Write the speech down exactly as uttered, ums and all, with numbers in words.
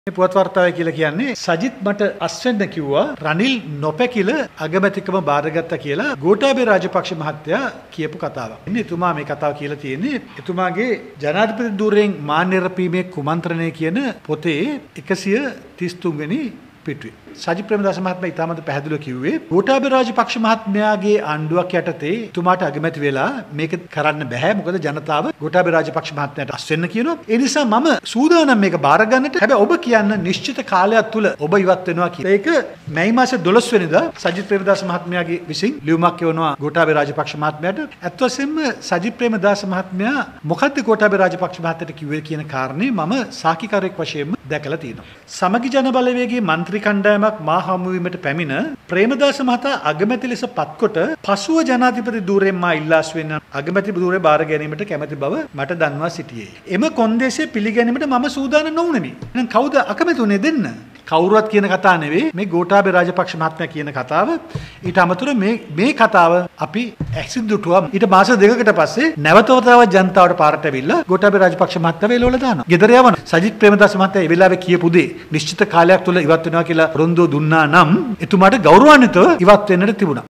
මේ පුවත් වාර්තාවයි කියලා කියන්නේ සජිත් මට අස්වෙන්න කිව්වා රනිල් නොපැකිල අගමැතිකම බාරගත්තා කියලා ගෝඨාභය රාජපක්ෂ මහත්තයා කියපු කතාවක්. ඉන්නේ එතුමා මේ කතාව කියලා තියෙන්නේ එතුමාගේ ජනාධිපති ධූරයෙන් මාන්‍ය රැපීමේ කුමන්ත්‍රණය කියන පොතේ එකසිය තිස් තුන් වෙනි පිටුවේ. සජිත් ප්‍රේමදාස මහත්මයා ඉතාමත් පැහැදිලිව කිව්වේ ගෝඨාභය රාජපක්ෂ මහත්මයාගේ ආණ්ඩුවක් යටතේ එතුමාට අගමැති වෙලා මේක කරන්න බෑ. මොකද ජනතාව ගෝඨාභය රාජපක්ෂ මහත්මයාට අස් වෙන්න කියනවා. ඒ නිසා මම සූදානම් මේක බාර ගන්නට. හැබැයි ඔබ කියන්න නිශ්චිත කාලයක් තුල ඔබ ඉවත් වෙනවා කියලා. ඒක මැයි මාසේ දොළොස් වෙනිදා සජිත් ප්‍රේමදාස මහත්මයාගේ විසින් ලියුමක් කියවනවා ගෝඨාභය රාජපක්ෂ මහත්මයාට. අත් වශයෙන්ම සජිත් ප්‍රේමදාස මහත්මයා මොකද්ද ගෝඨාභය රාජපක්ෂ මහත්තයාට කිව්වේ කියන කාරණේ මම සාක්ෂිකාරයෙක් වශයෙන්ම දැකලා තියෙනවා. සමගි ජන බලවේගයේ මන්ත්‍රී කණ්ඩායම මා හමුවීමට පැමිණ ප්‍රේමදාස මහතා අගමැති ලෙස පත්කොට පසුව ජනාධිපති ධූරයෙන් මා ඉල්ලාස් වෙන අගමැති ධූරය බාර ගැනීමට කැමැති බව මට දන්වා සිටියේ. එම කොන්දේසිය පිළිගැනීමට මම සූදානම් නොවුනෙමි. එහෙනම් කවුද අකමැති උනේ දෙන්න? කවුරුවත් කියන කතාව නෙවෙයි මේ ගෝඨාභය රාජපක්ෂ මහත්මයා කියන කතාව. ඊට අමතරව මේ මේ කතාව අපි ඇසිදුටුවා. ඊට මාස දෙකකට පස්සේ නැවතවතාවක් ජනතාවට පාරට ඇවිල්ලා ගෝඨාභය රාජපක්ෂ මහත්මයා වේලවල දානවා. ගෙදර යවන සජිත් ප්‍රේමදාස මහත්තයා ඒ වෙලාවේ කියපු දේ නිශ්චිත කාලයක් තුල ඉවත් වෙනවා කියලා පොරොන්දු දුන්නා නම් එතුමාට ගෞරවාන්විතව ඉවත් වෙන්නට තිබුණා.